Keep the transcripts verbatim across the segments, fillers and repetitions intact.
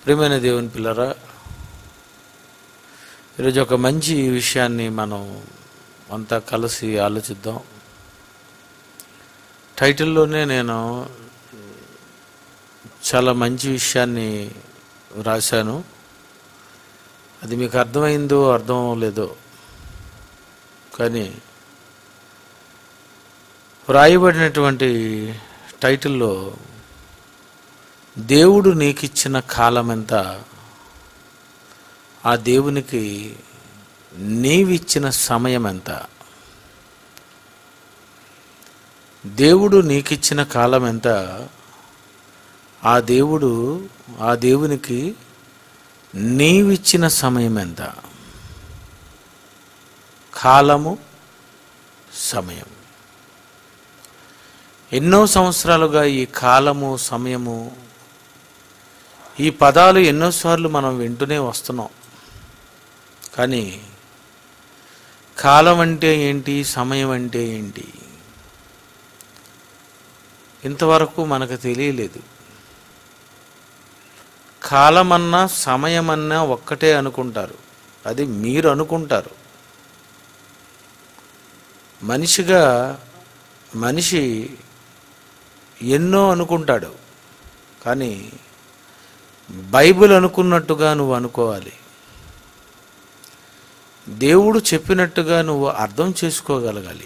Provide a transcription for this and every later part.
ప్రియమైన దేవుని పిల్లరా, ఈరోజు ఒక మంచి విషయాన్ని మనం అంతా కలిసి ఆలోచిద్దాం. టైటిల్లోనే నేను చాలా మంచి విషయాన్ని రాశాను. అది మీకు అర్థమైందో అర్థం లేదో కానీ వ్రాయబడినటువంటి టైటిల్లో దేవుడు నీకిచ్చిన కాలం ఎంత, ఆ దేవునికి నీవిచ్చిన సమయం ఎంత. దేవుడు నీకిచ్చిన కాలం ఎంత, ఆ దేవుడు ఆ దేవునికి నీవిచ్చిన సమయం ఎంత. కాలము, సమయం. ఎన్నో సంవత్సరాలుగా ఈ కాలము, సమయము, ఈ పదాలు ఎన్నోసార్లు మనం వింటూనే వస్తున్నాం. కానీ కాలం అంటే ఏంటి, సమయం అంటే ఏంటి, ఇంతవరకు మనకు తెలియలేదు. కాలమన్నా సమయమన్నా ఒక్కటే అనుకుంటారు. అది మీరు అనుకుంటారు. మనిషిగా మనిషి ఎన్నో అనుకుంటాడు. కానీ బైబిల్ అనుకున్నట్టుగా నువ్వు అనుకోవాలి. దేవుడు చెప్పినట్టుగా నువ్వు అర్థం చేసుకోగలగాలి.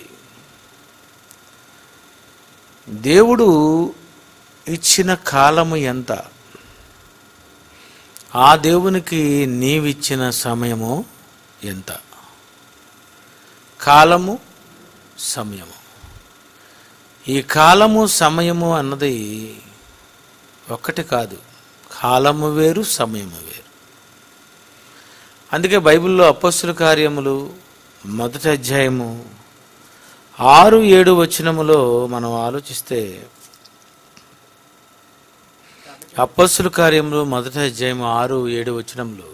దేవుడు ఇచ్చిన కాలము ఎంత, ఆ దేవునికి నీవిచ్చిన సమయము ఎంత. కాలము, సమయము. ఈ కాలము, సమయము అన్నది ఒక్కటి కాదు. కాలము వేరు, సమయము వేరు. అందుకే బైబిల్లో అపొస్తలుల కార్యములు మొదటి అధ్యాయము ఆరు ఏడు వచనములో మనం ఆలోచిస్తే, అపొస్తలుల కార్యములు మొదటి అధ్యాయం ఆరు ఏడు వచనములు,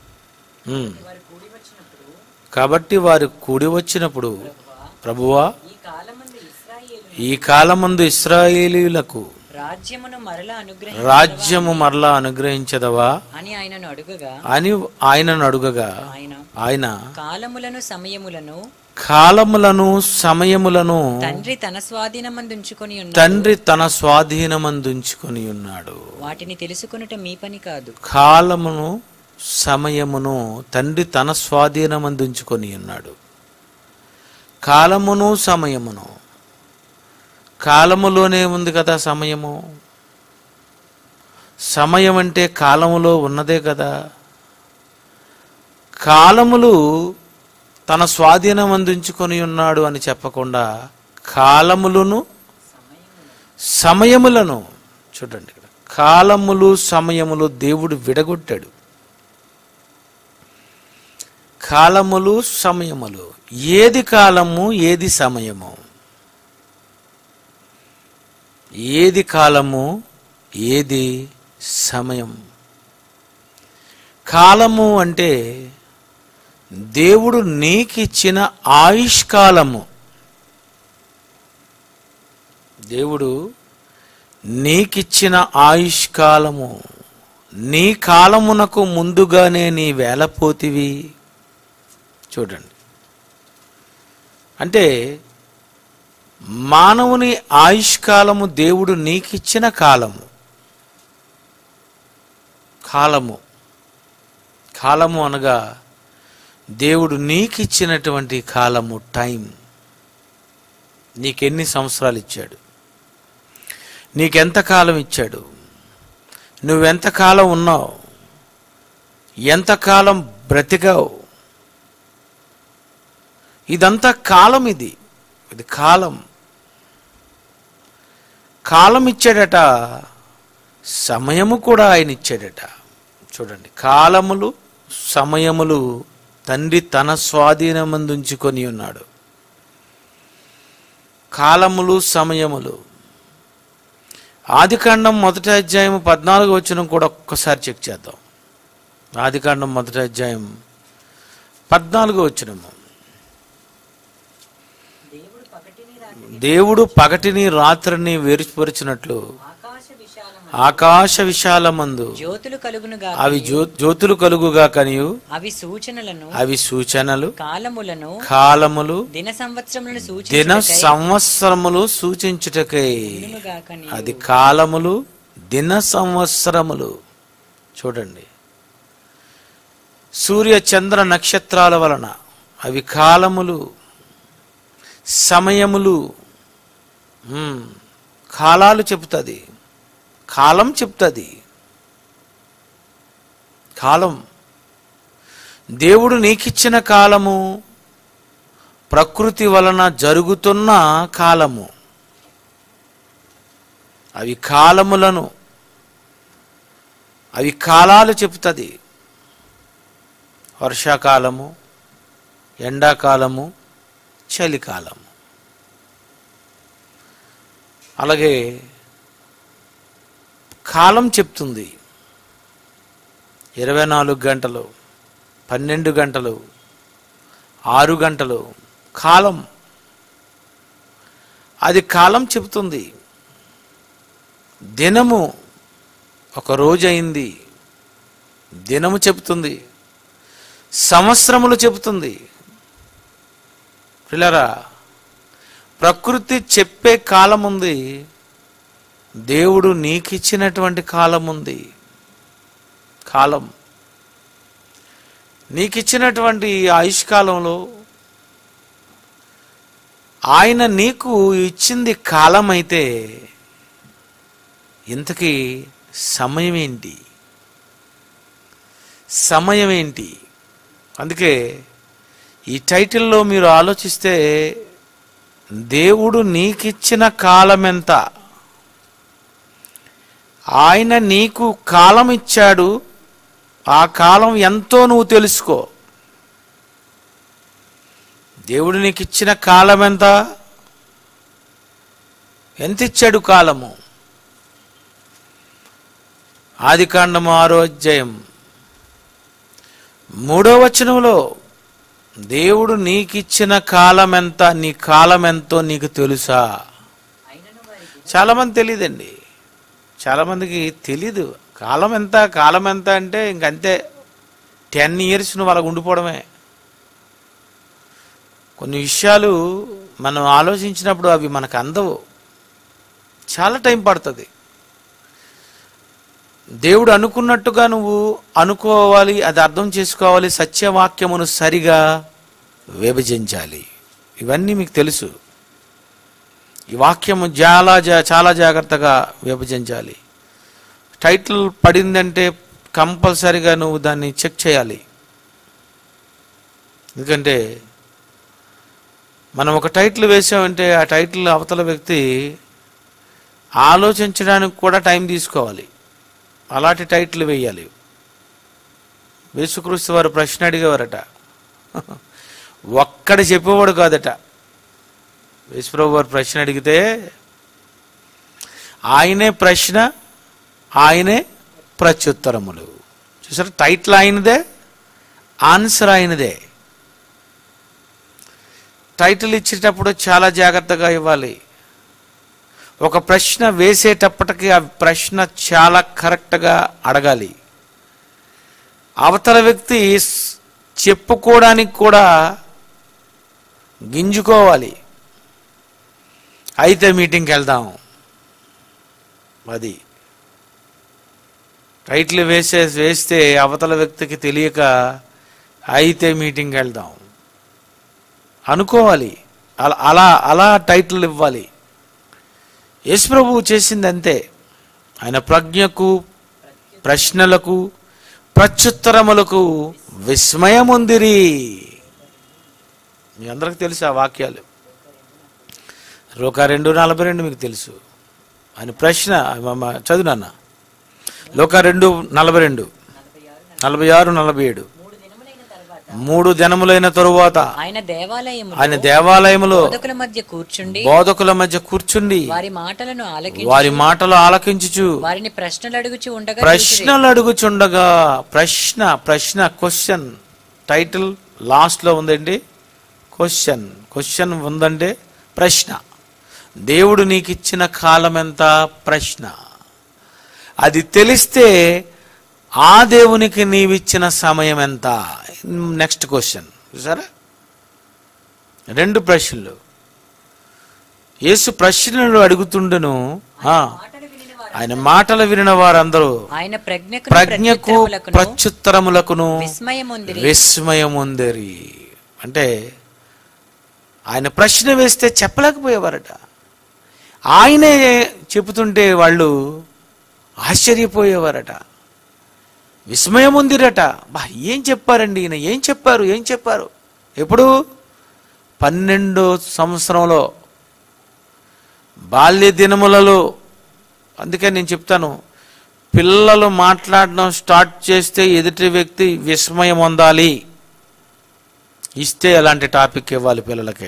కాబట్టి వారు కూడి వచ్చినప్పుడు, ప్రభువా ఈ కాలమందు ఇశ్రాయేలీయులకు రాజ్యమును మరలా అనుగ్రహించదవా రాజ్యము మరలా అనుగ్రహించదవా అని ఆయనను అడుగగా అని ఆయనను అడుగగా ఆయన ఆయన కాలములను సమయములను కాలములను సమయములను తండ్రి తన స్వాధీనమందుంచుకొని ఉన్నాడు తండ్రి తన స్వాధీనమందుంచుకొని ఉన్నాడు. వాటిని తెలుసుకొనుట మీ పని కాదు. కాలమును సమయమును తండ్రి తన స్వాధీనమందుంచుకొని ఉన్నాడు. కాలమును సమయమును, కాలములోనే ఉంది కదా సమయము. సమయం అంటే కాలములో ఉన్నదే కదా. కాలములు తన స్వాధీనం అందించుకొని ఉన్నాడు అని చెప్పకుండా కాలములను సమయములను, చూడండి ఇక్కడ, కాలములు సమయములు దేవుడు విడగొట్టాడు. కాలములు సమయములు, ఏది కాలము ఏది సమయము, ఏది కాలము ఏది సమయం. కాలము అంటే దేవుడు నీకిచ్చిన ఆయుష్కాలము. దేవుడు నీకిచ్చిన ఆయుష్కాలము. నీ కాలమునకు ముందుగానే నీ వేలపోతివి. చూడండి, అంటే మానవుని ఆయుష్కాలము దేవుడు నీకిచ్చిన కాలము. కాలము కాలము అనగా దేవుడు నీకిచ్చినటువంటి కాలము, టైం. నీకెన్ని సంవత్సరాలు ఇచ్చాడు, నీకెంత కాలం ఇచ్చాడు, నువ్వెంతకాలం ఉన్నావు, ఎంతకాలం బ్రతికావు, ఇదంతా కాలం. ఇది ఇది కాలం. కాలం ఇచ్చాడట, సమయము కూడా ఆయన ఇచ్చాడట. చూడండి, కాలములు సమయములు తండ్రి తన స్వాధీనమందుంచుకొని ఉన్నాడు. కాలములు సమయములు. ఆదికాండం మొదటి అధ్యాయం పద్నాలుగు వచనం కూడా ఒక్కసారి చెక్ చేద్దాం. ఆదికాండం మొదటి అధ్యాయం పద్నాలుగు వచనము. దేవుడు పగటిని రాత్రిని వేరుపరిచినట్లు ఆకాశ విశాలమందు జ్యోతులు కలుగునుగా అవి జ్యో జ్యోతులు కలుగుగా కనియు అవి సూచనలను అవి సూచనలు కాలములను కాలములు దిన సంవత్సరములను దిన సూచించుటకై సంవత్సరములు సూచించుటకై ఉండునుగాక నీవు. అది కాలములు దిన సంవత్సరములు. చూడండి, సూర్య చంద్ర నక్షత్రాల వలన అవి కాలములు, సమయములు, ఉమ్, కాలాలు చెప్తుంది, కాలం చెప్తుంది. కాలం దేవుడు నీకిచ్చిన కాలము ప్రకృతి వలన జరుగుతున్న కాలము. అవి కాలములను, అవి కాలాలు చెప్తుంది. వర్షాకాలము, ఎండాకాలము, చలికాలము. అలాగే కాలం చెప్తుంది. ఇరవై నాలుగు గంటలు, పన్నెండు గంటలు, ఆరు గంటలు కాలం, అది కాలం చెప్తుంది. దినము ఒక రోజు అయింది, దినము చెప్తుంది. సంవత్సరములు చెబుతుంది. పిల్లరా, ప్రకృతి చెప్పే కాలం ఉంది, దేవుడు నీకిచ్చినటువంటి కాలం ఉంది. కాలం నీకిచ్చినటువంటి ఆయుష్కాలంలో ఆయన నీకు ఇచ్చింది కాలం అయితే ఇంతకీ సమయం ఏంటి? సమయం ఏంటి? అందుకే ఈ టైటిల్లో మీరు ఆలోచిస్తే దేవుడు నీకిచ్చిన కాలం ఎంత, ఆయన నీకు కాలం ఇచ్చాడు, ఆ కాలం ఎంతో నువ్వు తెలుసుకో. దేవుడు నీకు ఇచ్చిన కాలం ఎంత? ఎంత ఇచ్చాడు కాలము? ఆదికాండము ఆరో అధ్యాయం మూడో వచనంలో దేవుడు నీకిచ్చిన కాలం ఎంత, నీ కాలం ఎంతో నీకు తెలుసా? చాలా మంది తెలియదండి, చాలా మందికి తెలీదు కాలం ఎంత. కాలం ఎంత అంటే ఇంకంతే, టెన్ ఇయర్స్ నువ్వు అలా ఉండిపోవడమే. కొన్ని విషయాలు మనం ఆలోచించినప్పుడు అవి మనకు అందవు, చాలా టైం పడుతుంది. దేవుడు అనుకున్నట్టుగా నువ్వు అనుకోవాలి, అది అర్థం చేసుకోవాలి, సత్యవాక్యమును సరిగా విభజించాలి. ఇవన్నీ మీకు తెలుసు. ఈ వాక్యము చాలా చాలా జాగ్రత్తగా విభజించాలి. టైటిల్ పడిందంటే కంపల్సరిగా నువ్వు దాన్ని చెక్ చేయాలి. ఎందుకంటే మనం ఒక టైటిల్ వేసామంటే ఆ టైటిల్ అవతల వ్యక్తి ఆలోచించడానికి కూడా టైం తీసుకోవాలి. అలాంటి టైటిల్ వేయాలి. యేసుక్రీస్తు వారు ప్రశ్న అడిగేవారట, ఒక్కడి చెప్పేవాడు కాదట. యేసుప్రభు వారు ప్రశ్న అడిగితే ఆయనే ప్రశ్న, ఆయనే ప్రత్యుత్తరములు. చూసారు, టైటిల్ ఆయనదే, ఆన్సర్ ఆయనదే. టైటిల్ ఇచ్చేటప్పుడు చాలా జాగ్రత్తగా ఇవ్వాలి. ఒక ప్రశ్న వేసేటప్పటికి ఆ ప్రశ్న చాలా కరెక్ట్గా అడగాలి. అవతల వ్యక్తి చెప్పుకోవడానికి కూడా గింజుకోవాలి. అయితే మీటింగ్కి వెళ్దాం, అది టైటిల్ వేసే వేస్తే అవతల వ్యక్తికి తెలియక అయితే మీటింగ్కి వెళ్దాం అనుకోవాలి. అలా అలా అలా టైటిల్ ఇవ్వాలి. యేసు ప్రభువు చేసింది అంతే. ఆయన ప్రజ్ఞకు, ప్రశ్నలకు, ప్రత్యుత్తరములకు విస్మయముందిరి. మీ అందరికి తెలుసు ఆ వాక్యాలు. లోకా రెండు నలభై రెండు మీకు తెలుసు. ఆయన ప్రశ్న చదువునన్న. లోకా రెండు నలభై రెండు నలభై ఆరు నలభై ఏడు మూడు దినములైన తరువాత ఆయన దేవాలయములో ఆయన దేవాలయములో బోధకుల మధ్య కూర్చుండి బోధకుల మధ్య కూర్చుండి వారి మాటలను ఆలకించి వారి మాటలు ఆలకించుచు వారిని ప్రశ్నలు అడుగుచు ఉండగా ప్రశ్నలు అడుగుచుండగా, ప్రశ్న ప్రశ్న క్వశ్చన్, టైటిల్ లాస్ట్ లో ఉందండి. క్వశ్చన్ క్వశ్చన్ ఉందంటే ప్రశ్న. దేవుడు నీకు ఇచ్చిన కాలం ఎంత? ప్రశ్న. అది తెలిస్తే ఆ దేవునికి నీవిచ్చిన సమయం ఎంత? నెక్స్ట్ క్వశ్చన్ చూసారా, రెండు ప్రశ్నలు. యేసు ప్రశ్నలు అడుగుతుండెను, ఆ, ఆయన మాటలు వినిన వారందరూ ఆయన ప్రజ్ఞకు ప్రజ్ఞకు ప్రత్యుత్తరములకును విస్మయముందిరి విస్మయముందిరి. అంటే ఆయన ప్రశ్న వేస్తే చెప్పలేకపోయేవారట, ఆయనే చెబుతుంటే వాళ్ళు ఆశ్చర్యపోయేవారట, విస్మయం ఉందిరట. బా ఏం చెప్పారండి ఈయన, ఏం చెప్పారు ఏం చెప్పారు ఎప్పుడు? పన్నెండో సంవత్సరంలో, బాల్య దినములలో. అందుకే నేను చెప్తాను, పిల్లలు మాట్లాడడం స్టార్ట్ చేస్తే ఎదుటి వ్యక్తి విస్మయం పొందాలి. ఇస్తే అలాంటి టాపిక్ ఇవ్వాలి పిల్లలకి.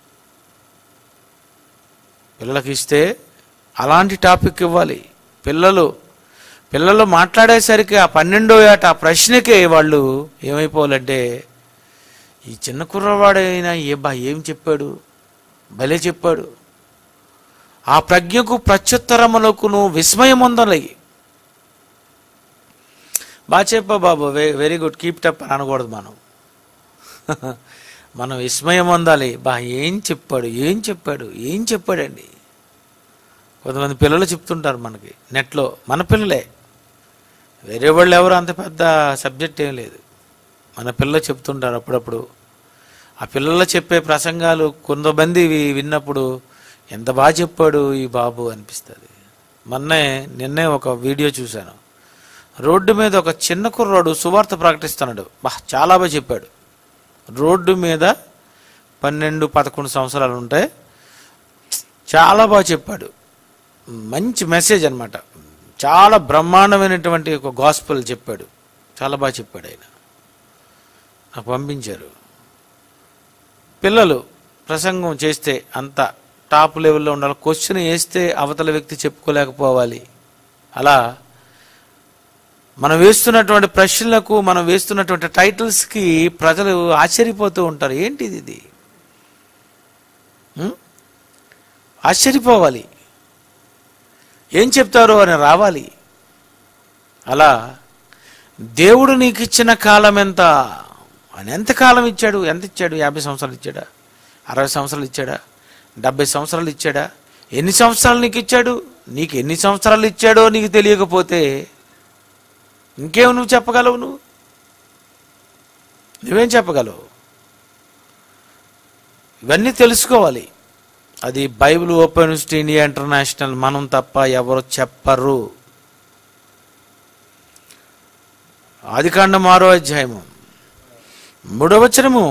పిల్లలకి ఇస్తే అలాంటి టాపిక్ ఇవ్వాలి. పిల్లలు పిల్లలు మాట్లాడేసరికి ఆ పన్నెండో ఏట ఆ ప్రశ్నకే వాళ్ళు ఏమైపోవాలంటే, ఈ చిన్న కుర్రవాడైనా ఏ బా ఏం చెప్పాడు, భలే చెప్పాడు. ఆ ప్రజ్ఞకు ప్రత్యుత్తరములకును విస్మయం ఉండాలి. బాగా చెప్పా బాబు, వెరీ గుడ్, కీప్ టప్ అని అనకూడదు మనం. మనం విస్మయం పొందాలి. బా ఏం చెప్పాడు ఏం చెప్పాడు ఏం చెప్పాడండి. కొంతమంది పిల్లలు చెప్తుంటారు మనకి నెట్లో, మన పిల్లలే, వేరే వాళ్ళు ఎవరు అంత పెద్ద సబ్జెక్ట్ ఏం లేదు, మన పిల్లలు చెప్తుంటారు అప్పుడప్పుడు. ఆ పిల్లలు చెప్పే ప్రసంగాలు కొంతమంది విన్నప్పుడు ఎంత బాగా చెప్పాడు ఈ బాబు అనిపిస్తుంది. మొన్నే నిన్నే ఒక వీడియో చూశాను, రోడ్డు మీద ఒక చిన్న కుర్రాడు సువార్త ప్రకటిస్తున్నాడు. బా చాలా బాగా చెప్పాడు. రోడ్డు మీద పన్నెండు పదకొండు సంవత్సరాలు ఉంటాయి, చాలా బాగా చెప్పాడు. మంచి మెసేజ్ అన్నమాట, చాలా బ్రహ్మాండమైనటువంటి ఒక గాస్పెల్ చెప్పాడు. చాలా బాగా చెప్పాడు ఆయన. నాకు పంపించారు. పిల్లలు ప్రసంగం చేస్తే అంత టాప్ లెవెల్లో ఉండాలి. క్వశ్చన్ వేస్తే అవతల వ్యక్తి చెప్పుకోలేకపోవాలి. అలా మనం వేస్తున్నటువంటి ప్రశ్నలకు, మనం వేస్తున్నటువంటి టైటిల్స్కి ప్రజలు ఆశ్చర్యపోతూ ఉంటారు. ఏంటిది ఇది? ఆశ్చర్యపోవాలి, ఏం చెప్తారో అని రావాలి. అలా దేవుడు నీకు ఇచ్చిన కాలం ఎంత అని, ఎంతకాలం ఇచ్చాడు? ఎంత ఇచ్చాడు? యాభై సంవత్సరాలు ఇచ్చాడా? అరవై సంవత్సరాలు ఇచ్చాడా? డెబ్బై సంవత్సరాలు ఇచ్చాడా? ఎన్ని సంవత్సరాలు నీకు ఇచ్చాడు? నీకు ఎన్ని సంవత్సరాలు ఇచ్చాడో నీకు తెలియకపోతే ఇంకేం నువ్వు చెప్పగలవు? నువ్వు నువ్వేం చెప్పగలవు? ఇవన్నీ తెలుసుకోవాలి. అది Bible open university India international, మనం తప్ప ఎవరు చెప్పరు. ఆదికాండం ఆరో అధ్యాయము మూడవ వచనము,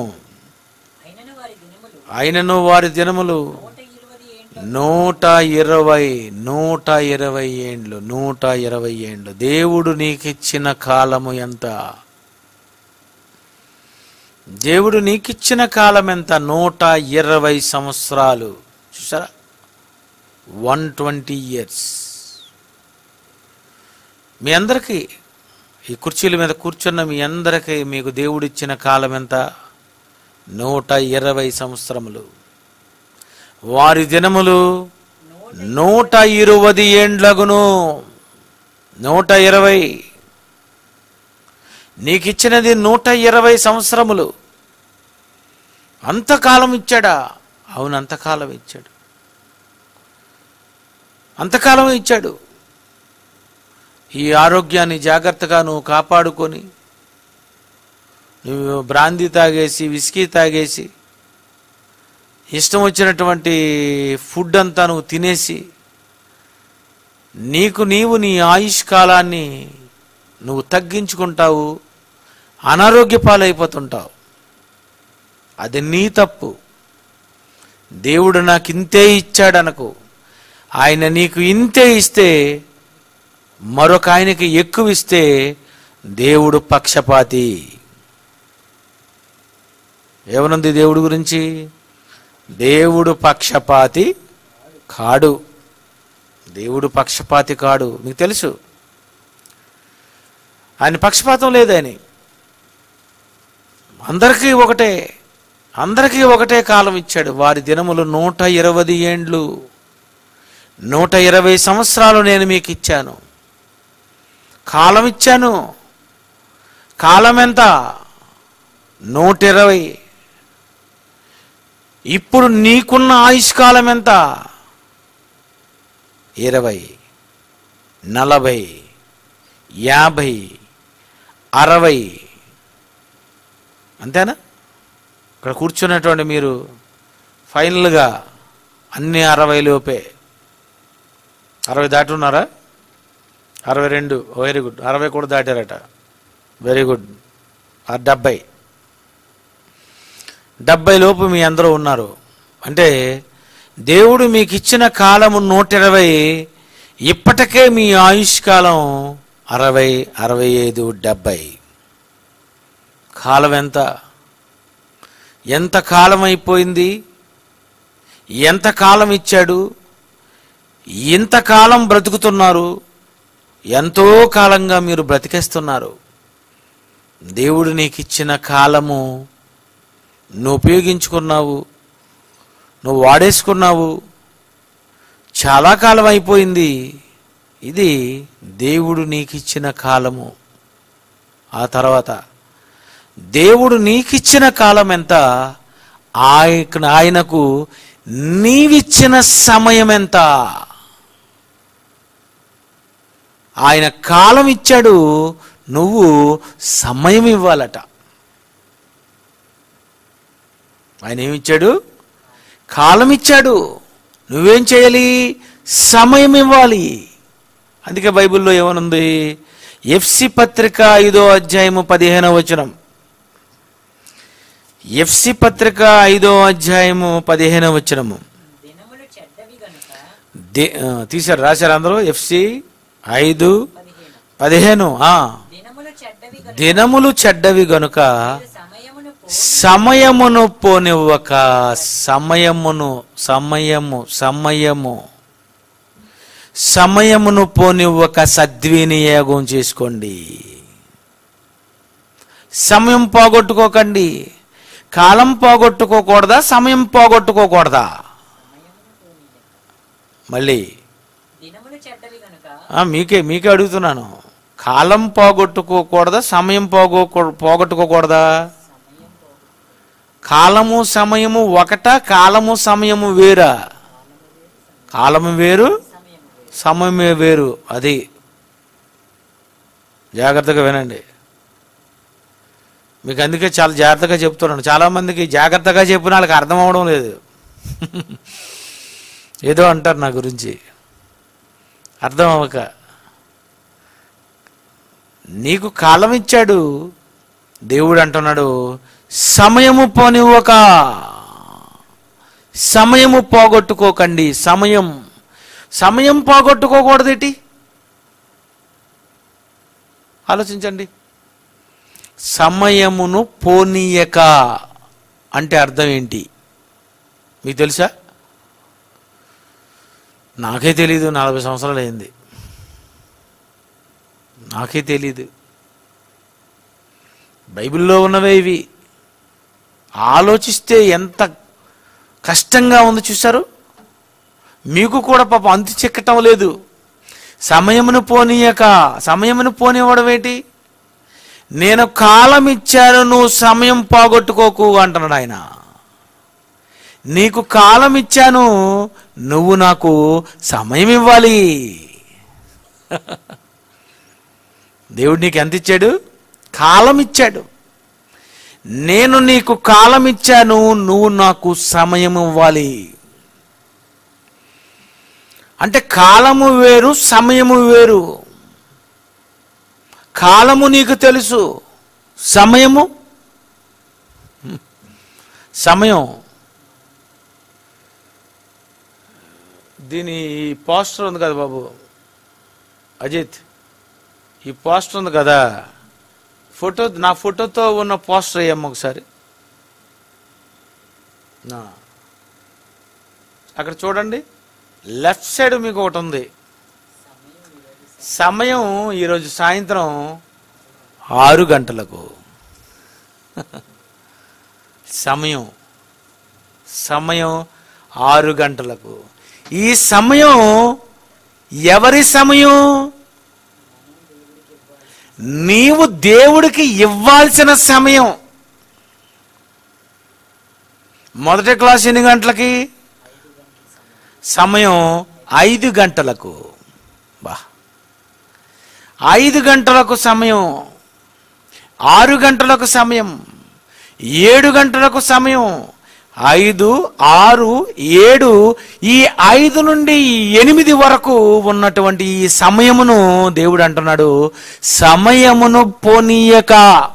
అయినను వారి దినములు నూట ఇరవై నూట ఇరవై ఏండ్లు నూట ఇరవై ఏండ్లు దేవుడు నీకిచ్చిన కాలము ఎంత? దేవుడు నీకిచ్చిన కాలం ఎంత? నూట ఇరవై సంవత్సరాలు. చూసారా, వన్ ట్వంటీ ఇయర్స్. మీ అందరికీ, ఈ కుర్చీల మీద కూర్చున్న మీ అందరికీ మీకు దేవుడిచ్చిన కాలం ఎంత? నూట ఇరవై సంవత్సరములు. వారి దినములు నూట ఇరువది ఏండ్లగును. నూట ఇరవై నీకిచ్చినది నూట ఇరవై సంవత్సరములు. అంతకాలం ఇచ్చాడా? అవును, అంతకాలం ఇచ్చాడు, అంతకాలం ఇచ్చాడు. ఈ ఆరోగ్యాన్ని జాగ్రత్తగా నువ్వు కాపాడుకొని, నువ్వు బ్రాందీ తాగేసి, విస్కీ తాగేసి, ఇష్టం వచ్చినటువంటి ఫుడ్ అంతా నువ్వు తినేసి, నీకు నీవు నీ ఆయుష్ కాలాన్ని నువ్వు తగ్గించుకుంటావు, అనారోగ్య పాలైపోతుంటావు. అది నీ తప్పు. దేవుడు నాకు ఇంతే ఇచ్చాడనకు. ఆయన నీకు ఇంతే ఇస్తే, మరొక ఆయనకి ఎక్కువ ఇస్తే దేవుడు పక్షపాతి. ఏమనుంది దేవుడి గురించి? దేవుడు పక్షపాతి కాడు. దేవుడు పక్షపాతి కాడు, మీకు తెలుసు. ఆయన పక్షపాతం లేదు. ఆయన అందరికీ ఒకటే, అందరికీ ఒకటే కాలం ఇచ్చాడు. వారి దినములు నూట ఇరవై ఏండ్లు, నూట ఇరవై సంవత్సరాలు నేను మీకు ఇచ్చాను. కాలం ఇచ్చాను. కాలం ఎంత? నూట ఇరవై. ఇప్పుడు నీకున్న ఆయుష్కాలం ఎంత? ఇరవై, నలభై, యాభై, అరవై. అంతేనా? ఇక్కడ కూర్చున్నటువంటి మీరు ఫైనల్గా అన్ని అరవై లోపే. అరవై దాటి ఉన్నారా? అరవై రెండు, వెరీ గుడ్. అరవై కూడా దాటారట, వెరీ గుడ్. ఆ డెబ్బై డెబ్బై లోపు మీ అందరూ ఉన్నారు. అంటే దేవుడు మీకు ఇచ్చిన కాలము నూట ఇరవై. ఇప్పటికే మీ ఆయుష్కాలం అరవై, అరవై ఐదు, డెబ్బై. కాలం ఎంత? ఎంత కాలం అయిపోయింది? ఎంత కాలం ఇచ్చాడు? ఇంతకాలం బ్రతుకుతున్నారు. ఎంతో కాలంగా మీరు బ్రతికేస్తున్నారు. దేవుడు నీకు ఇచ్చిన కాలము నువ్వు ఉపయోగించుకున్నావు, నువ్వు వాడేసుకున్నావు. చాలా కాలం అయిపోయింది. ఇది దేవుడు నీకు ఇచ్చిన కాలము. ఆ తర్వాత దేవుడు నీకిచ్చిన కాలం ఎంత? ఆయన ఆయనకు నీవిచ్చిన సమయం ఎంత? ఆయన కాలం ఇచ్చాడు, నువ్వు సమయం ఇవ్వాలట. ఆయన ఏమిచ్చాడు? కాలం ఇచ్చాడు. నువ్వేం చేయాలి? సమయం ఇవ్వాలి. అందుకే బైబిల్లో ఏమనుంది? ఎఫ్సి పత్రిక ఐదో అధ్యాయము పదిహేనవ వచనం. ఎఫ్సి పత్రిక ఐదో అధ్యాయము పదిహేనవ వచనము. తీశారు, రాశారు అందరూ. ఎఫ్సి ఐదు పదిహేను. దినములు చెడ్డవి గనుక సమయమును పోనివ్వక, సమయమును సమయము సమయము సమయమును పోనివ్వక సద్వినియోగం చేసుకోండి. సమయం పోగొట్టుకోకండి. కాలం పోగొట్టుకోకూడదా? సమయం పోగొట్టుకోకూడదా? మళ్ళీ మీకే మీకే అడుగుతున్నాను. కాలం పోగొట్టుకోకూడదా? సమయం పోగొ పోగొట్టుకోకూడదా? కాలము సమయము ఒకట? కాలము సమయము వేరా? కాలము వేరు, సమయమే వేరు. అది జాగ్రత్తగా వినండి. మీకు అందుకే చాలా జాగ్రత్తగా చెప్తున్నాను. చాలామందికి జాగ్రత్తగా చెప్పిన వాళ్ళకి అర్థం అవడం లేదు. ఏదో అంటారు నా గురించి, అర్థం అవ్వక. నీకు కాలం ఇచ్చాడు దేవుడు. అంటున్నాడు సమయము పోనివ్వక, సమయము పోగొట్టుకోకండి. సమయం సమయం పోగొట్టుకోకూడదేటి? ఆలోచించండి. సమయమును పోనీయక అంటే అర్థం ఏంటి మీకు తెలుసా? నాకే తెలీదు. నలభై సంవత్సరాలు అయింది, నాకే తెలీదు. బైబిల్లో ఉన్నవే ఇవి. ఆలోచిస్తే ఎంత కష్టంగా ఉంది చూశారు. మీకు కూడా పాపం అంతు చిక్కటం లేదు. సమయమును పోనీయక, సమయమును పోనివ్వడం ఏంటి? నేను కాలం ఇచ్చాను, నువ్వు సమయం పోగొట్టుకోకు అంటున్నాడు ఆయన. నీకు కాలం ఇచ్చాను, నువ్వు నాకు సమయం ఇవ్వాలి. దేవుడు నీకు ఎంత ఇచ్చాడు? కాలం ఇచ్చాడు. నేను నీకు కాలం ఇచ్చాను, నువ్వు నాకు సమయం ఇవ్వాలి. అంటే కాలము వేరు, సమయము వేరు. కాలము నీకు తెలుసు, సమయము సమయం దీని పోస్టర్ ఉంది కదా బాబు అజిత్, ఈ పోస్టర్ ఉంది కదా, ఫోటో, నా ఫోటోతో ఉన్న పోస్టర్ అయ్యమ్మ ఒకసారి. అక్కడ చూడండి, లెఫ్ట్ సైడ్ మీకు ఒకటి ఉంది. సమయం ఈరోజు సాయంత్రం ఆరు గంటలకు. సమయం సమయం ఆరు గంటలకు. ఈ సమయం ఎవరి సమయం? నీవు దేవుడికి ఇవ్వాల్సిన సమయం. మొదటి క్లాస్ ఎన్ని గంటలకి? సమయం ఐదు గంటలకు. బా, ఐదు గంటలకు సమయం, ఆరు గంటలకు సమయం, ఏడు గంటలకు సమయం, ఐదు, ఆరు, ఏడు, ఈ ఐదు నుండి ఎనిమిది వరకు ఉన్నటువంటి ఈ సమయమును దేవుడు అంటున్నాడు, సమయమును పోనీయక.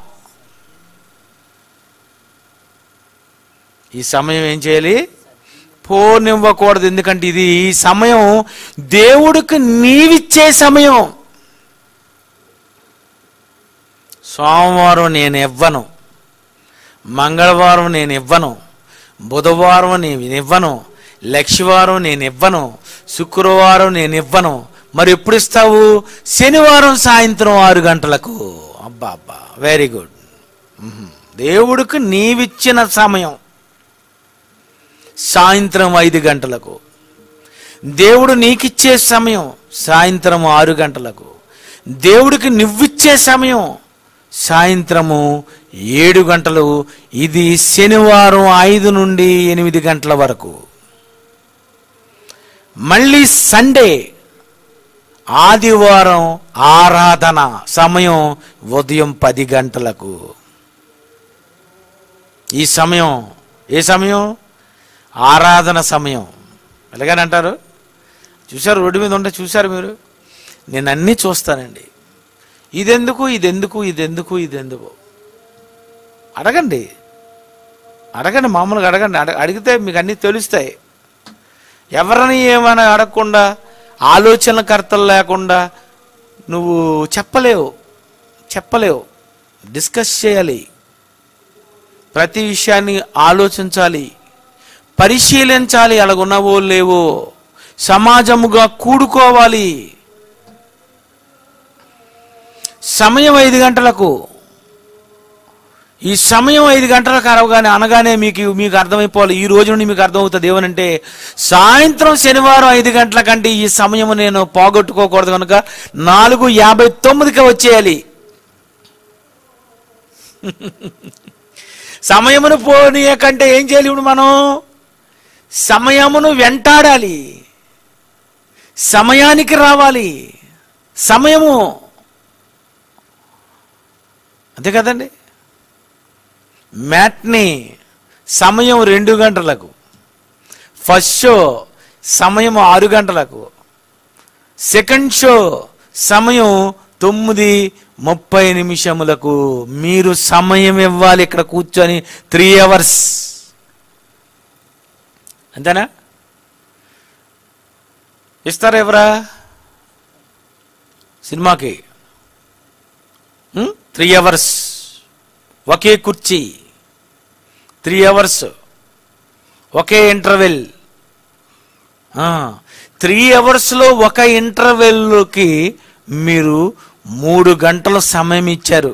ఈ సమయం ఏం చేయాలి? పోనివ్వకూడదు. ఎందుకంటే ఇది ఈ సమయం దేవుడికి నీవిచ్చే సమయం. సోమవారం నేను ఇవ్వను, మంగళవారం నేను ఇవ్వను, బుధవారం నేను ఇవ్వను, లక్షవారం నేను ఇవ్వను, శుక్రవారం నేను ఇవ్వను. మరి ఎప్పుడు ఇస్తావు? శనివారం సాయంత్రం ఆరు గంటలకు. అబ్బా అబ్బా, వెరీ గుడ్. దేవుడికి నీవిచ్చిన సమయం సాయంత్రం ఐదు గంటలకు. దేవుడు నీకిచ్చే సమయం సాయంత్రం ఆరు గంటలకు. దేవుడికి నువ్విచ్చే సమయం సాయంత్రము ఏడు గంటలు. ఇది శనివారం ఐదు నుండి ఎనిమిది గంటల వరకు. మళ్ళీ సండే ఆదివారం ఆరాధన సమయం ఉదయం పది గంటలకు. ఈ సమయం ఏ సమయం? ఆరాధన సమయం. ఎలాగని అంటారు? చూశారు, రోడ్డు మీద ఉంటే చూశారు మీరు. నేను అన్నీ చూస్తానండి. ఇదెందుకు, ఇదెందుకు, ఇదెందుకు, ఇదెందుకు అడగండి, అడగండి, మామూలుగా అడగండి. అడ అడిగితే మీకు అన్నీ తెలుస్తాయి. ఎవరిని ఏమైనా అడగకుండా, ఆలోచనకర్తలు లేకుండా నువ్వు చెప్పలేవు, చెప్పలేవు. డిస్కస్ చేయాలి, ప్రతి విషయాన్ని ఆలోచించాలి, పరిశీలించాలి. అలాగున్నావో లేవో సమాజముగా కూడుకోవాలి. సమయం ఐదు గంటలకు. ఈ సమయం ఐదు గంటలకు అరవగానే అనగానే మీకు మీకు అర్థమైపోవాలి. ఈ రోజు నుండి మీకు అర్థమవుతుంది ఏమనంటే, సాయంత్రం శనివారం ఐదు గంటల కంటే ఈ సమయం నేను పోగొట్టుకోకూడదు కనుక నాలుగు యాభై తొమ్మిదికి వచ్చేయాలి. సమయమును పోనీయకంటే ఏం చేయాలి? ఇప్పుడు మనం సమయమును వెంటాడాలి, సమయానికి రావాలి. సమయము అంతే కదండి. మ్యాట్నీ సమయం రెండు గంటలకు, ఫస్ట్ షో సమయం ఆరు గంటలకు, సెకండ్ షో సమయం తొమ్మిది ముప్పై నిమిషములకు. మీరు సమయం ఇవ్వాలి ఇక్కడ కూర్చొని త్రీ అవర్స్. అంతేనా? ఇస్తారా ఎవరా సినిమాకి? త్రీ అవర్స్ ఒకే కుర్చీ, త్రీ అవర్స్ ఒకే ఇంటర్వెల్. త్రీ అవర్స్లో ఒక ఇంటర్వెల్కి మీరు మూడు గంటల సమయం ఇచ్చారు.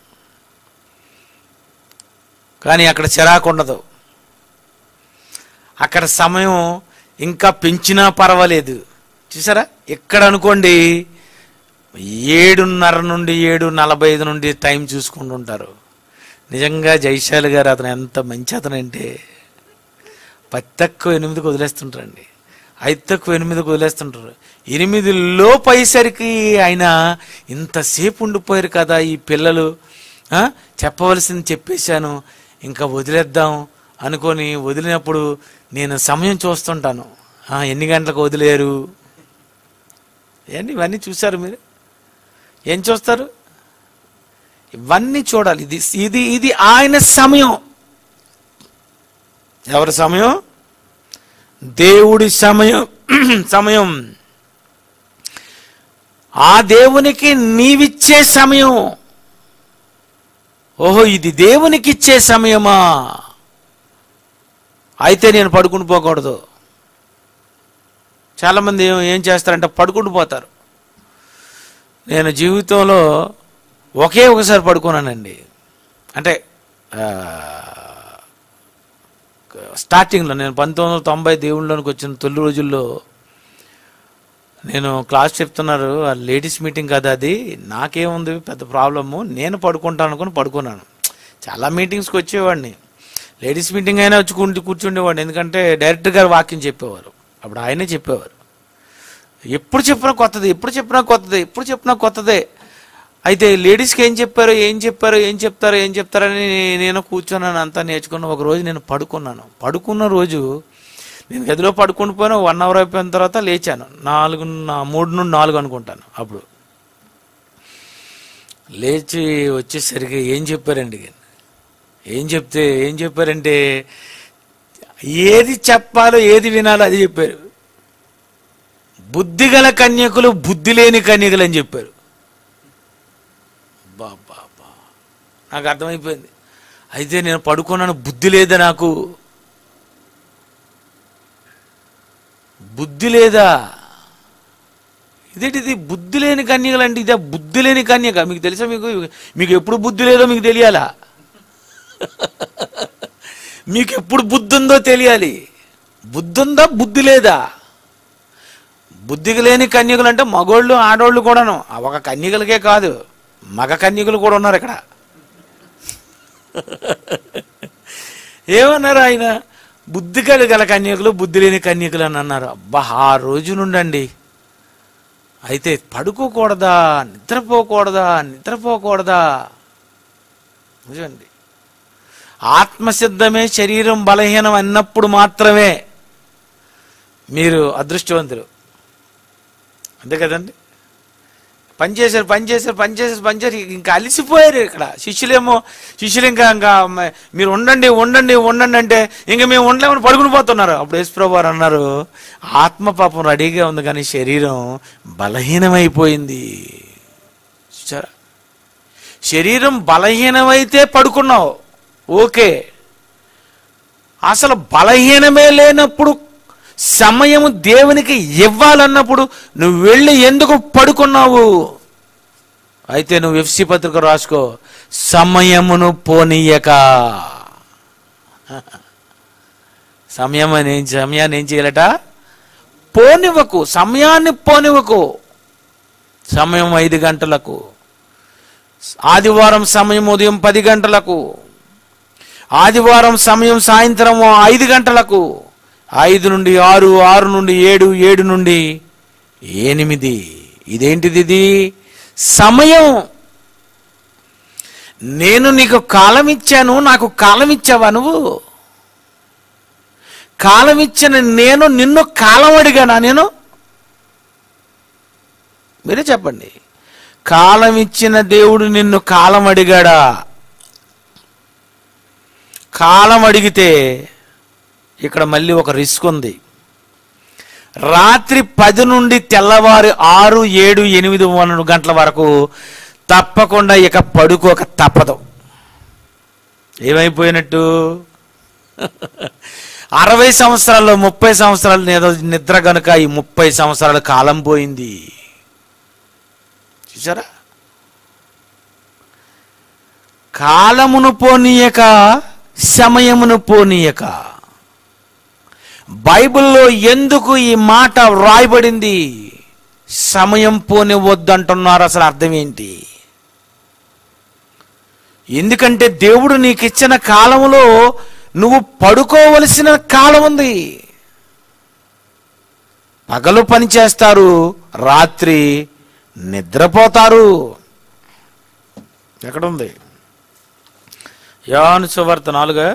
కానీ అక్కడ చిరాకు ఉండదు. అక్కడ సమయం ఇంకా పెంచినా పర్వాలేదు. చూసారా? ఇక్కడ అనుకోండి ఏడున్నర నుండి ఏడు నలభై ఐదు నుండి టైం చూసుకుంటుంటారు. నిజంగా జైశాలి గారు అతను ఎంత మంచి అతను అంటే, పది తక్కువ ఎనిమిదికి వదిలేస్తుంటారండి, ఐదు తక్కువ ఎనిమిదికి వదిలేస్తుంటారు. ఎనిమిది లోపు అయ్యేసరికి ఆయన ఇంతసేపు ఉండిపోయారు కదా ఈ పిల్లలు, చెప్పవలసింది చెప్పేశాను, ఇంకా వదిలేద్దాం అనుకొని వదిలినప్పుడు నేను సమయం చూస్తుంటాను. ఎన్ని గంటలకు వదిలేరు ఏంటి? ఇవన్నీ చూసారు మీరు? ఏం చూస్తారు? ఇవన్నీ చూడాలి. ఇది ఇది ఇది ఆయన సమయం. ఎవరి సమయం? దేవుడి సమయం. సమయం ఆ దేవునికి నీవిచ్చే సమయం. ఓహో, ఇది దేవునికి ఇచ్చే సమయమా? అయితే నేను పడుకుని పోకూడదు. చాలామంది ఏం చేస్తారంటే పడుకుని పోతారు. నేను జీవితంలో ఒకే ఒకసారి పడుకున్నానండి. అంటే స్టార్టింగ్లో నేను పంతొమ్మిది వందల తొంభై దేవుళ్ళలోనికి వచ్చిన తొలి రోజుల్లో నేను క్లాస్ చెప్తున్నారు, లేడీస్ మీటింగ్ కదా అది, నాకేముంది పెద్ద ప్రాబ్లము, నేను పడుకుంటాను అనుకుని పడుకున్నాను. చాలా మీటింగ్స్కి వచ్చేవాడిని, లేడీస్ మీటింగ్ అయినా వచ్చి కూర్చు కూర్చుండేవాడిని ఎందుకంటే డైరెక్టర్ గారు వాక్యం చెప్పేవారు, అప్పుడు ఆయనే చెప్పేవారు. ఎప్పుడు చెప్పినా కొత్తది, ఎప్పుడు చెప్పినా కొత్తది, ఎప్పుడు చెప్పినా కొత్తదే. అయితే లేడీస్కి ఏం చెప్పారో ఏం చెప్పారో ఏం చెప్తారో ఏం చెప్తారని నేను కూర్చున్నాను, అంతా నేర్చుకున్న. ఒక రోజు నేను పడుకున్నాను. పడుకున్న రోజు నేను గదిలో పడుకుని పోయినా వన్ అవర్ అయిపోయిన తర్వాత లేచాను. నాలుగు మూడు నుండి నాలుగు అనుకుంటాను. అప్పుడు లేచి వచ్చేసరికి ఏం చెప్పారండి, ఏం చెప్తే ఏం చెప్పారంటే ఏది చెప్పాలో ఏది వినాలో అది చెప్పారు. బుద్ధి గల కన్యకులు బుద్ధి లేని కన్యకులు అని చెప్పారు. బాబా నాకు అర్థమైపోయింది. అయితే నేను పడుకున్నాను, బుద్ధి లేదా నాకు, బుద్ధి లేదా, ఇదేంటిది బుద్ధి లేని కన్యకలు అంటే ఇదే బుద్ధి లేని కన్యక. మీకు తెలుసా, మీకు మీకు ఎప్పుడు బుద్ధి లేదో మీకు తెలియాలా, మీకు ఎప్పుడు బుద్ధి ఉందో తెలియాలి. బుద్ధి ఉందా బుద్ధి లేదా? బుద్ధికి లేని కన్యకులు అంటే మగోళ్ళు ఆడోళ్ళు కూడాను, ఒక కన్యకలకే కాదు మగ కన్యకులు కూడా ఉన్నారు ఇక్కడ. ఏమన్నారు ఆయన, బుద్ధి గల కన్యకులు బుద్ధి లేని కన్యకులు అని అన్నారు. అబ్బా, ఆ రోజు నుండండి అయితే పడుకోకూడదా, నిద్రపోకూడదా, నిద్రపోకూడదా. నిజండి, ఆత్మసిద్ధమే శరీరం బలహీనం అన్నప్పుడు మాత్రమే మీరు అదృష్టవంతులు, అంతే కదండి. పనిచేశారు పనిచేశారు పనిచేసారు పనిచేసారు ఇంకా అలిసిపోయారు. ఇక్కడ శిష్యులేమో శిష్యులు ఇంకా ఇంకా మీరు ఉండండి ఉండండి ఉండండి అంటే ఇంకా మేము ఉండలేమని పడుకుని పోతున్నారు. అప్పుడు యేసుప్రభువు వారు అన్నారు, ఆత్మ పాపం రెడీగా ఉంది కానీ శరీరం బలహీనమైపోయింది. చూసారా, శరీరం బలహీనమైతే పడుకున్నావు ఓకే, అసలు బలహీనమే లేనప్పుడు సమయము దేవునికి ఇవ్వాలన్నప్పుడు నువ్వు వెళ్ళి ఎందుకు పడుకున్నావు? అయితే నువ్వు ఎఫ్సి పత్రిక రాసుకో, సమయమును పోనీయక. సమయం అని సమయాన్ని ఏం చేయాలట, పోనివ్వకు, సమయాన్ని పోనివ్వకు. సమయం ఐదు గంటలకు, ఆదివారం సమయం ఉదయం పది గంటలకు, ఆదివారం సమయం సాయంత్రం ఐదు గంటలకు, ఐదు నుండి ఆరు, ఆరు నుండి ఏడు, ఏడు నుండి ఎనిమిది. ఇదేంటిది? ఇది సమయం. నేను నీకు కాలం ఇచ్చాను, నాకు కాలం ఇచ్చావా నువ్వు? కాలం ఇచ్చిన నేను నిన్ను కాలం అడిగానా నేను? మీరే చెప్పండి. కాలం ఇచ్చిన దేవుడు నిన్ను కాలం అడిగాడా? కాలం అడిగితే ఇక్కడ మళ్ళీ ఒక రిస్క్ ఉంది. రాత్రి పది నుండి తెల్లవారు ఆరు, ఏడు, ఎనిమిది గంటల వరకు తప్పకుండా ఇక పడుకోక తప్పదు. ఏమైపోయినట్టు? అరవై సంవత్సరాల్లో ముప్పై సంవత్సరాలు నిద్ర గనుక ఈ ముప్పై సంవత్సరాల కాలం పోయింది. చూసారా, కాలమును పోనీయక, సమయమును పోనీయక. బైబిల్లో ఎందుకు ఈ మాట వ్రాయబడింది? సమయం పోనివద్దు అంటున్నారు. అసలు అర్థం ఏంటి? ఎందుకంటే దేవుడు నీకు ఇచ్చిన కాలంలో నువ్వు పడుకోవలసిన కాలం ఉంది. పగలు పని చేస్తారు, రాత్రి నిద్రపోతారు. ఎక్కడుంది? యోహాను సువార్త నాలుగు.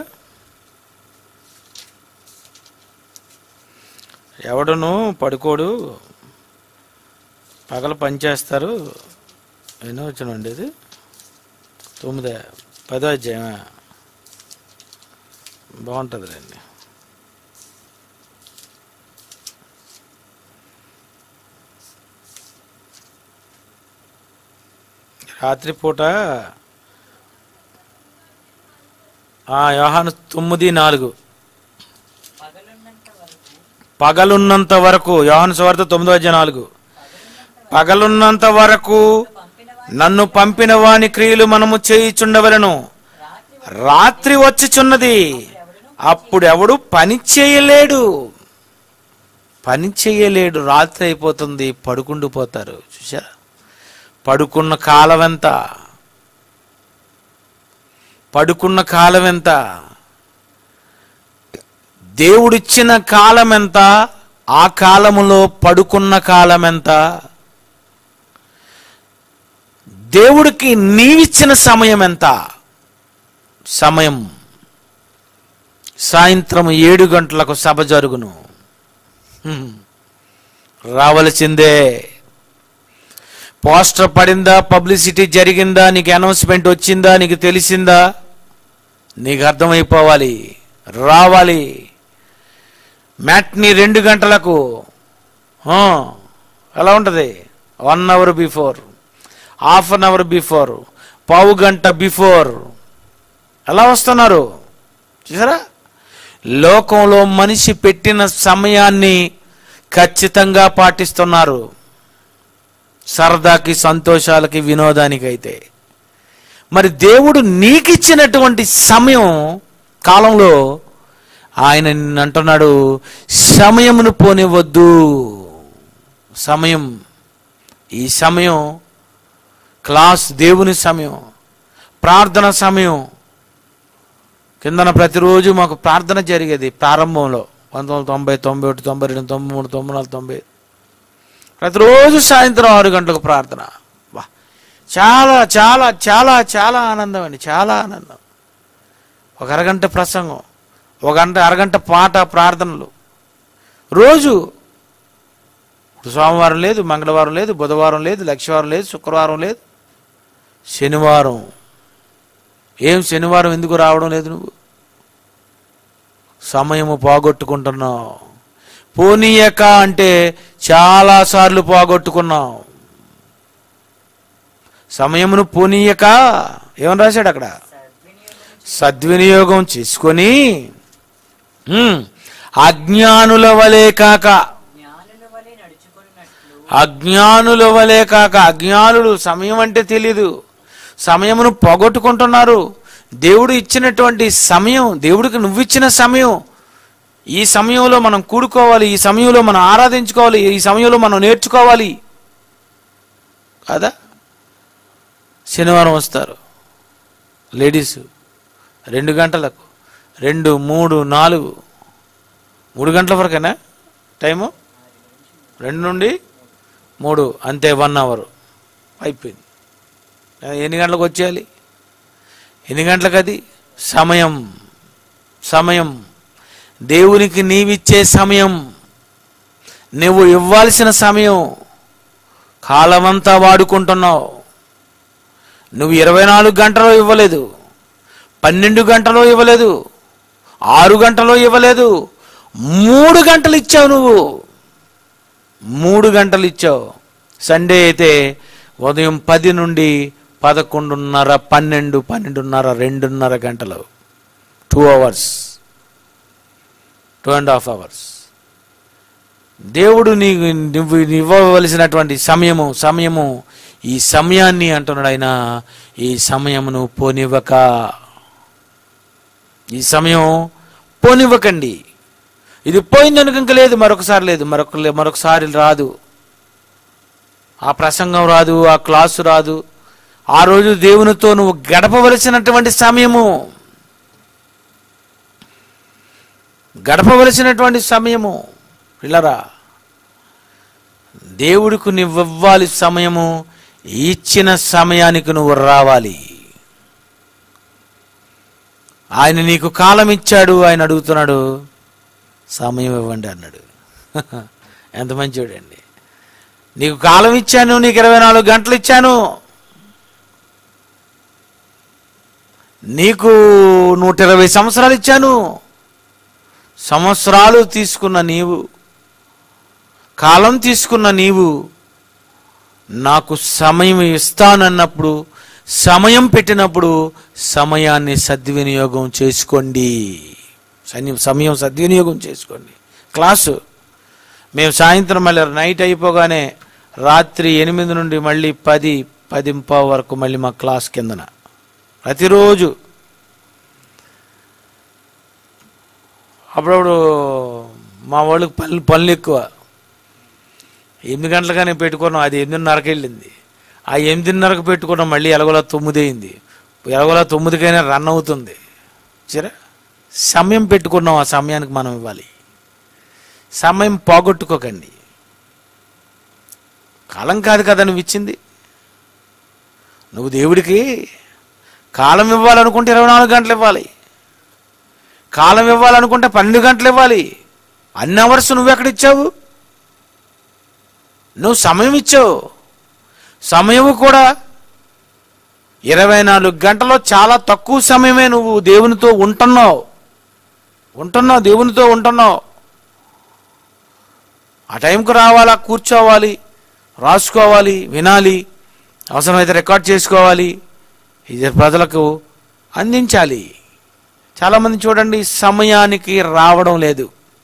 ఎవడును పడుకోడు, పగలు పనిచేస్తారు. ఎన్నో వచ్చిన ఉండేది? తొమ్మిదే పదో అధ్యాయమా? బాగుంటుంది రండి. రాత్రిపూట యోహాను తొమ్మిది నాలుగు. పగలున్నంత వరకు, యోహాను సువార్త తొమ్మిదో అధ్యాయం నాలుగు. పగలున్నంత వరకు నన్ను పంపిన వాని క్రియలు మనము చేయుచుండవలను. రాత్రి వచ్చుచున్నది, అప్పుడు ఎవడు పని చేయలేడు. పని చేయలేడు, రాత్రి అయిపోతుంది, పడుకుండిపోతారు. చూసారా? పడుకున్న కాలం ఎంత? పడుకున్న కాలం ఎంత? దేవుడిచ్చిన కాలం ఎంత? ఆ కాలములో పడుకున్న కాలం ఎంత? దేవుడికి నీవిచ్చిన సమయం ఎంత? సమయం సాయంత్రం ఏడు గంటలకు సభ జరుగును. రావలసిందే. పోస్టర్ పడిందా, పబ్లిసిటీ జరిగిందా, నీకు అనౌన్స్మెంట్ వచ్చిందా, నీకు తెలిసిందా, నీకు అర్థమైపోవాలి, రావాలి. మ్యాట్ని రెండు గంటలకు ఎలా ఉంటుంది? One hour before, half an hour before, పావు గంట బిఫోర్ ఎలా వస్తున్నారు చూసారా? లోకంలో మనిషి పెట్టిన సమయాన్ని ఖచ్చితంగా పాటిస్తున్నారు, సరదాకి, సంతోషాలకి, వినోదానికైతే. మరి దేవుడు నీకిచ్చినటువంటి సమయం కాలంలో ఆయన నిన్ను అంటున్నాడు, సమయమును పోనివ్వద్దు. సమయం, ఈ సమయం క్లాస్ దేవుని సమయం, ప్రార్థన సమయం. కిందన ప్రతిరోజు మాకు ప్రార్థన జరిగేది ప్రారంభంలో పంతొమ్మిది వందల తొంభై తొంభై ఒకటి తొంభై రెండు తొంభై మూడు తొంభై నాలుగు తొంభై ప్రతిరోజు సాయంత్రం ఆరు గంటలకు ప్రార్థన. వా, చాలా చాలా చాలా చాలా ఆనందం అండి, చాలా ఆనందం. ఒక అరగంట ప్రసంగం, ఒక గంట అరగంట పాట, ప్రార్థనలు రోజు. సోమవారం లేదు, మంగళవారం లేదు, బుధవారం లేదు, లక్షవారం లేదు, శుక్రవారం లేదు, శనివారం. ఏం శనివారం ఎందుకు రావడం లేదు? నువ్వు సమయము పోగొట్టుకుంటున్నావు. పోనీయక అంటే చాలాసార్లు పోగొట్టుకున్నావు. సమయమును పోనీయక ఏమని రాశాడు అక్కడ? సద్వినియోగం చేసుకొని అజ్ఞానుల వలె కాక, అజ్ఞానుల వలె కాక. అజ్ఞానులు సమయం అంటే తెలీదు, సమయమును పోగొట్టుకుంటున్నారు. దేవుడు ఇచ్చినటువంటి సమయం, దేవుడికి నువ్వు ఇచ్చిన సమయం, ఈ సమయంలో మనం కూడుకోవాలి, ఈ సమయంలో మనం ఆరాధించుకోవాలి, ఈ సమయంలో మనం నేర్చుకోవాలి కదా. శనివారం వస్తారు లేడీస్ రెండు గంటలకు, రెండు మూడు నాలుగు మూడు గంటల వరకేనా టైము? రెండు నుండి మూడు అంతే, వన్ అవర్ అయిపోయింది. ఎన్ని గంటలకు వచ్చేయాలి? ఎన్ని గంటలకు? అది సమయం. సమయం దేవునికి నీవిచ్చే సమయం, నువ్వు ఇవ్వాల్సిన సమయం. కాలమంతా వాడుకుంటున్నావు. నువ్వు ఇరవై నాలుగు గంటలో ఇవ్వలేదు, పన్నెండు గంటలో ఇవ్వలేదు, ఆరు గంటలో ఇవ్వలేదు, మూడు గంటలు ఇచ్చావు. నువ్వు మూడు గంటలు ఇచ్చావు. సండే అయితే ఉదయం పది నుండి పదకొండున్నర, పన్నెండు, పన్నెండున్నర, రెండున్నర గంటలు, two hours two and half hours దేవుడు నీకు నువ్వు ఇవ్వవలసినటువంటి సమయము. సమయము ఈ సమయాన్ని అంటున్నాడు ఆయన, ఈ సమయమును పోనివ్వక, ఈ సమయం పోనివ్వకండి. ఇది పోయిందనుక ఇంక లేదు, మరొకసారి లేదు, మరొక మరొకసారి రాదు. ఆ ప్రసంగం రాదు, ఆ క్లాసు రాదు. ఆ రోజు దేవునితో నువ్వు గడపవలసినటువంటి సమయము, గడపవలసినటువంటి సమయము. పిల్లరా, దేవుడికి నువ్వు ఇవ్వాలి సమయము. ఇచ్చిన సమయానికి నువ్వు రావాలి. ఆయన నీకు కాలం ఇచ్చాడు, ఆయన అడుగుతున్నాడు సమయం ఇవ్వండి అన్నాడు. ఎంత మంచివాడండి. నీకు కాలం ఇచ్చాను, నీకు ఇరవై నాలుగు గంటలు ఇచ్చాను, నీకు నూట ఇరవై సంవత్సరాలు ఇచ్చాను. సంవత్సరాలు తీసుకున్న నీవు, కాలం తీసుకున్న నీవు నాకు సమయం ఇస్తానన్నప్పుడు, సమయం పెట్టినప్పుడు సమయాన్ని సద్వినియోగం చేసుకోండి. సమయం సద్వినియోగం చేసుకోండి. క్లాసు మేము సాయంత్రం మళ్ళీ నైట్ అయిపోగానే రాత్రి ఎనిమిది నుండి మళ్ళీ పది పదింపావు వరకు మళ్ళీ మా క్లాస్ కిందన ప్రతిరోజు. అప్పుడప్పుడు మా వాళ్ళకి పనులు పనులు ఎక్కువ. ఎనిమిది గంటలుగానే పెట్టుకున్నాం, అది ఎనిమిదిన్నరకు వెళ్ళింది. ఆ ఎనిమిదిన్నరకు పెట్టుకున్నాం, మళ్ళీ ఎలాగోలా తొమ్మిది అయింది. ఎలాగోలా తొమ్మిదికైనా రన్ అవుతుంది. సరే, సమయం పెట్టుకున్నాం, ఆ సమయానికి మనం ఇవ్వాలి. సమయం పోగొట్టుకోకండి. కాలం కాదు కదా నువ్వు ఇచ్చింది. నువ్వు దేవుడికి కాలం ఇవ్వాలనుకుంటే ఇరవై నాలుగు గంటలు ఇవ్వాలి. కాలం ఇవ్వాలనుకుంటే పన్నెండు గంటలు ఇవ్వాలి. అన్ని అవర్స్ నువ్వెక్కడ ఇచ్చావు? నువ్వు సమయం ఇచ్చావు. సమయము కూడా ఇరవై నాలుగు గంటలో చాలా తక్కువ సమయమే నువ్వు దేవునితో ఉంటున్నావు ఉంటున్నావు దేవునితో ఉంటున్నావు. ఆ టైంకు రావాలా, కూర్చోవాలి, రాసుకోవాలి, వినాలి, అవసరమైతే రికార్డ్ చేసుకోవాలి, ఇది ప్రజలకు అందించాలి. చాలామంది చూడండి సమయానికి రావడం లేదు.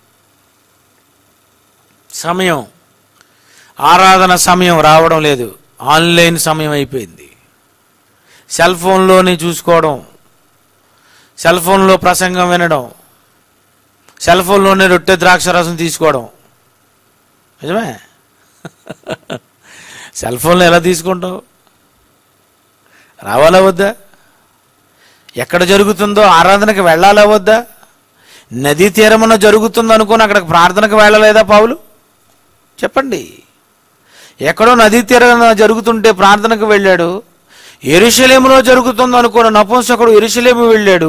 సమయం, ఆరాధన సమయం రావడం లేదు. ఆన్లైన్ సమయం అయిపోయింది. సెల్ ఫోన్లోనే చూసుకోవడం, సెల్ ఫోన్లో ప్రసంగం వినడం, సెల్ ఫోన్లోనే రొట్టె ద్రాక్ష రసం తీసుకోవడం. నిజమే. సెల్ ఫోన్లో ఎలా తీసుకుంటావు? రావాలా వద్దా? ఎక్కడ జరుగుతుందో ఆరాధనకి వెళ్ళాలా వద్దా? నదీ తీరమున జరుగుతుంది అనుకుని అక్కడికి ప్రార్థనకు వెళ్ళలేదా పౌలు? చెప్పండి. ఎక్కడో నదీ తీరమున జరుగుతుంటే ప్రార్థనకు వెళ్ళాడు. యెరూషలేములో జరుగుతుంది అనుకున్న నపుంసకుడు యెరూషలేము వెళ్ళాడు.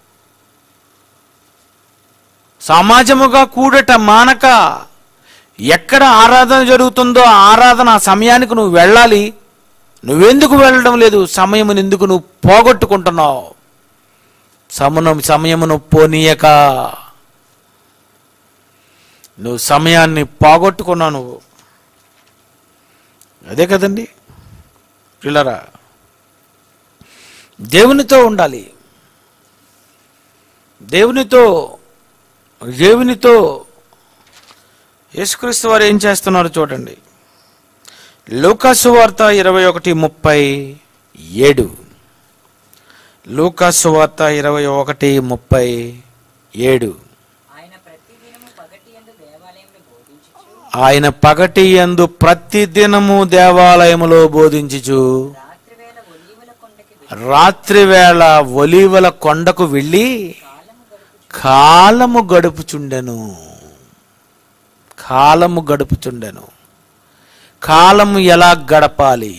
సమాజముగా కూడట మానక ఎక్కడ ఆరాధన జరుగుతుందో ఆరాధన సమయానికి నువ్వు వెళ్ళాలి. నువ్వెందుకు వెళ్ళడం లేదు? సమయమును ఎందుకు నువ్వు పోగొట్టుకుంటున్నావు? సమయం సమయమును పోనీయక నువ్వు సమయాన్ని పోగొట్టుకున్నావు. నువ్వు అదే కదండి పిల్లరా. దేవునితో ఉండాలి. దేవునితో దేవునితో యేసుక్రీస్తు వారు ఏం చేస్తున్నారు చూడండి. లూకా సువార్త ఇరవై ఒకటి ముప్పై ఏడు లూకా సువార్త ఇరవై ఒకటి ముప్పై ఏడు ఆయన పగటి యందు ప్రతి దినము దేవాలయములో బోధించుచు రాత్రి వేళ ఒలీవల కొండకు వెళ్ళి కాలము గడుపుచుండెను కాలము గడుపుచుండెను కాలము ఎలా గడపాలి?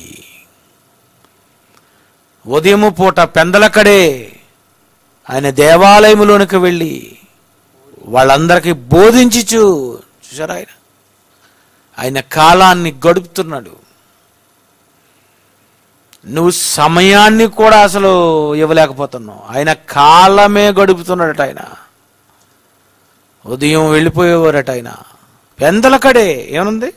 ఉదయము పూట పెందలకడే ఆయన దేవాలయములోనికి వెళ్ళి వాళ్ళందరికీ బోధించుచు, చూసారా, ఆయన ఆయన కాలాన్ని గడుపుతున్నాడు. నువ్వు సమయాన్ని కూడా అసలు ఇవ్వలేకపోతున్నావు. ఆయన కాలమే గడుపుతున్నాడట. ఆయన ఉదయం వెళ్ళిపోయేవారట. ఆయన పెందలకడే ఏమనుంది?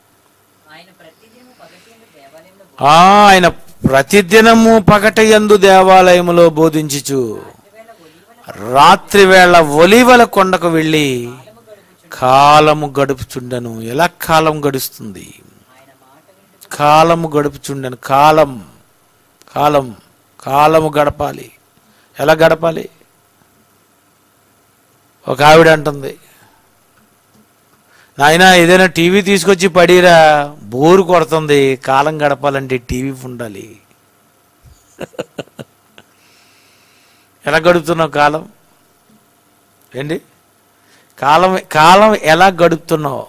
ఆయన ప్రతిదినము పగటి యందు దేవాలయములో బోధించుచు రాత్రి వేళ ఒలీవల కొండకు వెళ్ళి కాలము గడుపుచుండెను. ఎలా కాలం గడుస్తుంది? కాలము గడుపుచుండెను. కాలం కాలం కాలము గడపాలి. ఎలా గడపాలి? ఒక ఆవిడ అంటుంది, నాయన ఏదైనా టీవీ తీసుకొచ్చి పడిరా, బోరు కొడుతుంది, కాలం గడపాలంటే టీవీ ఉండాలి. ఎలా గడుపుతున్నావు కాలం? ఏంటి కాలం కాలం ఎలా గడుపుతున్నావు?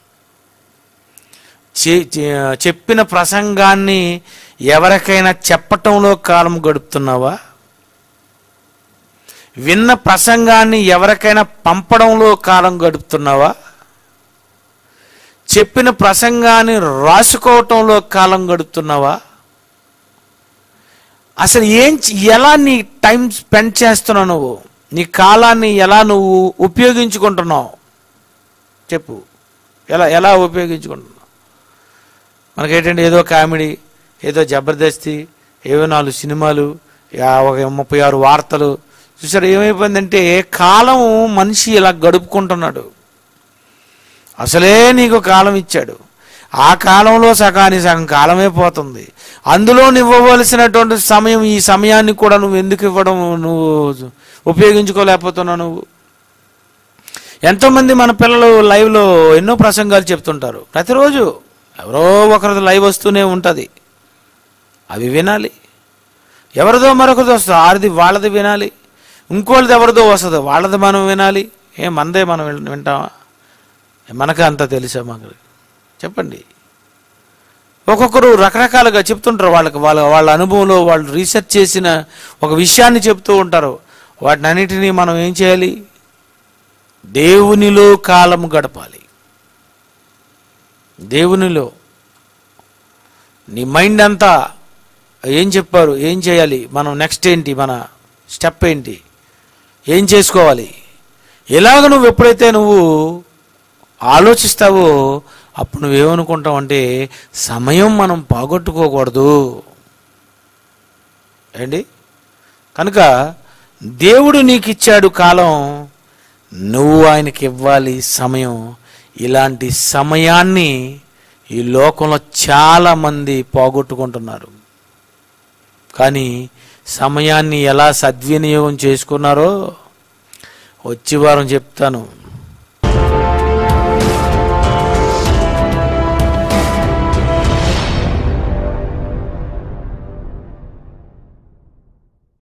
చెప్పిన ప్రసంగాన్ని ఎవరికైనా చెప్పటంలో కాలం గడుపుతున్నావా? విన్న ప్రసంగాన్ని ఎవరికైనా పంపడంలో కాలం గడుపుతున్నావా? చెప్పిన ప్రసంగాన్ని రాసుకోవటంలో కాలం గడుపుతున్నావా? అసలు ఏం ఎలా నీ టైం స్పెండ్ చేస్తున్నావు? నువ్వు నీ కాలాన్ని ఎలా నువ్వు ఉపయోగించుకుంటున్నావు? చెప్పు. ఎలా ఎలా ఉపయోగించుకుంటున్నావు? మనకేంటంటే ఏదో కామెడీ, ఏదో జబర్దస్తి, ఏవో నాలుగు సినిమాలు, ఒక ముప్పై ఆరు వార్తలు. చూసారు ఏమైపోయిందంటే కాలం మనిషి ఇలా గడుపుకుంటున్నాడు. అసలే నీకు కాలం ఇచ్చాడు, ఆ కాలంలో సగాని సగం కాలమే పోతుంది. అందులో నువ్వు ఇవ్వవలసినటువంటి సమయం, ఈ సమయాన్ని కూడా నువ్వు ఎందుకు ఇవ్వడం, నువ్వు ఉపయోగించుకోలేకపోతున్నావు? నువ్వు ఎంతోమంది మన పిల్లలు లైవ్లో ఎన్నో ప్రసంగాలు చెప్తుంటారు. ప్రతిరోజు ఎవరో ఒకరిది లైవ్ వస్తూనే ఉంటుంది. అవి వినాలి. ఎవరిదో మరొకరిది వస్తుంది, ఆరిది వాళ్ళది వినాలి. ఇంకోళ్ళది ఎవరిదో వస్తుంది, వాళ్ళది మనం వినాలి. ఏ మనదే మనం వింటామా? మనకు అంత తెలుసా? మాకు చెప్పండి. ఒక్కొక్కరు రకరకాలుగా చెప్తుంటారు. వాళ్ళకి వాళ్ళ వాళ్ళ అనుభవంలో వాళ్ళు రీసెర్చ్ చేసిన ఒక విషయాన్ని చెప్తూ ఉంటారు. వాటిని అన్నిటినీ మనం ఏం చేయాలి? దేవునిలో కాలం గడపాలి. దేవునిలో నీ మైండ్ అంతా ఏం చెప్పారు, ఏం చేయాలి, మనం నెక్స్ట్ ఏంటి, మన స్టెప్ ఏంటి, ఏం చేసుకోవాలి, ఇలాగ నువ్వు ఎప్పుడైతే నువ్వు ఆలోచిస్తావో అప్పుడు నువ్వేమనుకుంటావు అంటే సమయం మనం పోగొట్టుకోకూడదు ఏంటి. కనుక దేవుడు నీకు ఇచ్చాడు కాలం, నువ్వు ఆయనకి ఇవ్వాలి సమయం. ఇలాంటి సమయాన్ని ఈ లోకంలో చాలామంది పోగొట్టుకుంటున్నారు. కానీ సమయాన్ని ఎలా సద్వినియోగం చేసుకున్నారో వచ్చే వారం చెప్తాను.